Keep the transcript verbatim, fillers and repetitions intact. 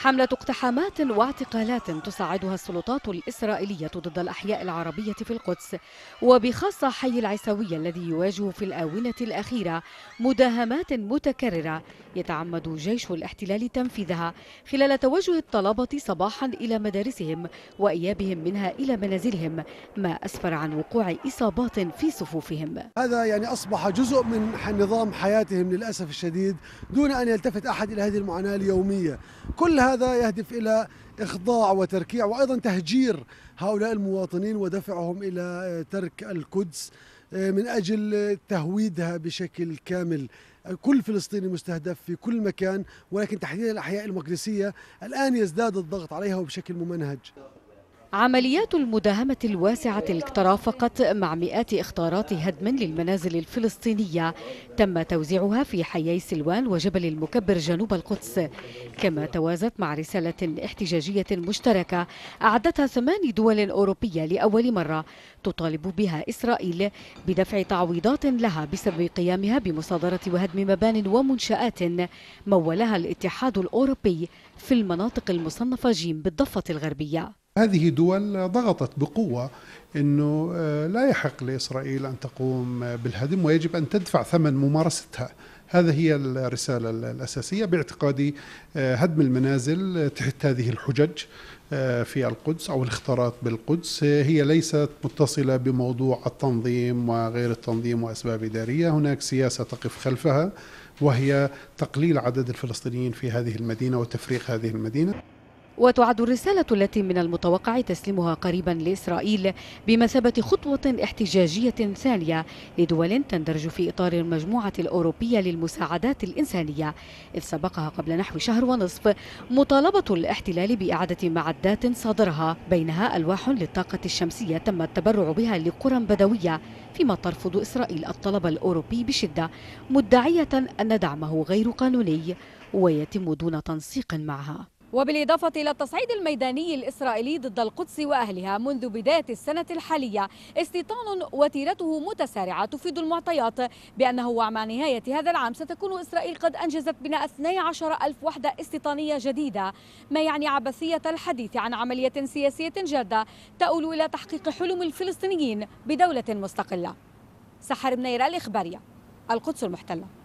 حملة اقتحامات واعتقالات تصعدها السلطات الإسرائيلية ضد الأحياء العربية في القدس، وبخاصة حي العيسوية الذي يواجه في الآونة الأخيرة مداهمات متكررة يتعمد جيش الاحتلال تنفيذها خلال توجه الطلبة صباحا إلى مدارسهم وإيابهم منها إلى منازلهم، ما أسفر عن وقوع إصابات في صفوفهم. هذا يعني أصبح جزء من نظام حياتهم للأسف الشديد دون أن يلتفت أحد إلى هذه المعاناة اليومية. كل هذا يهدف إلى إخضاع وتركيع وأيضا تهجير هؤلاء المواطنين ودفعهم إلى ترك القدس من أجل تهويدها بشكل كامل. كل فلسطيني مستهدف في كل مكان، ولكن تحديدا الأحياء المقدسية الآن يزداد الضغط عليها وبشكل ممنهج. عمليات المداهمة الواسعة التي ترافقت مع مئات إخطارات هدم للمنازل الفلسطينية تم توزيعها في حيي سلوان وجبل المكبر جنوب القدس، كما توازت مع رسالة احتجاجية مشتركة أعدتها ثمان دول أوروبية لأول مرة تطالب بها إسرائيل بدفع تعويضات لها بسبب قيامها بمصادرة وهدم مبان ومنشآت مولها الاتحاد الأوروبي في المناطق المصنفة جيم بالضفة الغربية. هذه دول ضغطت بقوة أنه لا يحق لإسرائيل أن تقوم بالهدم ويجب أن تدفع ثمن ممارستها. هذه هي الرسالة الأساسية باعتقادي. هدم المنازل تحت هذه الحجج في القدس أو الاختراق بالقدس هي ليست متصلة بموضوع التنظيم وغير التنظيم وأسباب إدارية. هناك سياسة تقف خلفها، وهي تقليل عدد الفلسطينيين في هذه المدينة وتفريق هذه المدينة. وتعد الرسالة التي من المتوقع تسليمها قريبا لإسرائيل بمثابة خطوة احتجاجية ثانية لدول تندرج في إطار المجموعة الأوروبية للمساعدات الإنسانية، إذ سبقها قبل نحو شهر ونصف مطالبة الاحتلال بإعادة معدات صادرها، بينها ألواح للطاقة الشمسية تم التبرع بها لقرى بدوية، فيما ترفض إسرائيل الطلب الأوروبي بشدة مدعية أن دعمه غير قانوني ويتم دون تنسيق معها. وبالإضافة إلى التصعيد الميداني الإسرائيلي ضد القدس وأهلها منذ بداية السنة الحالية، استيطان وتيرته متسارعة تفيد المعطيات بأنه مع نهاية هذا العام ستكون إسرائيل قد أنجزت بناء اثنتي عشرة ألف وحدة استيطانية جديدة، ما يعني عبثية الحديث عن عملية سياسية جادة تؤول إلى تحقيق حلم الفلسطينيين بدولة مستقلة. سحر بنيرة، الإخبارية، القدس المحتلة.